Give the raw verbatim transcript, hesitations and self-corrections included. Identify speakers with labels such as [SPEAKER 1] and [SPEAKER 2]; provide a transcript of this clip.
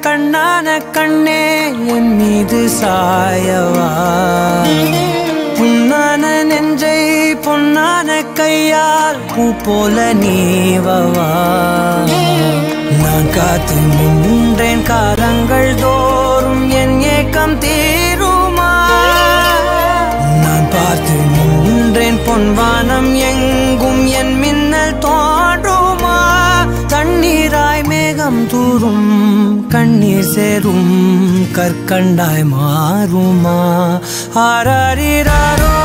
[SPEAKER 1] கண்ணான கண்ணே என் மீது சாயவா, புண்ணான நெஞ்சை பொன்னான கையால் பூ போல நீவவா. நான் காத்து நின்றேன் காலங்கள் தோறும் என் ஏக்கம் தீருமா, நான் பார்த்து நின்றேன் பொன்வானம் எங்கும் என் மின்னல் தோன்றுமா. தண்ணீராய் மேகம் தூரும் கண்ணீர் சேரும் கற்கண்டாய் மாறுமா. ஆராரிராரோ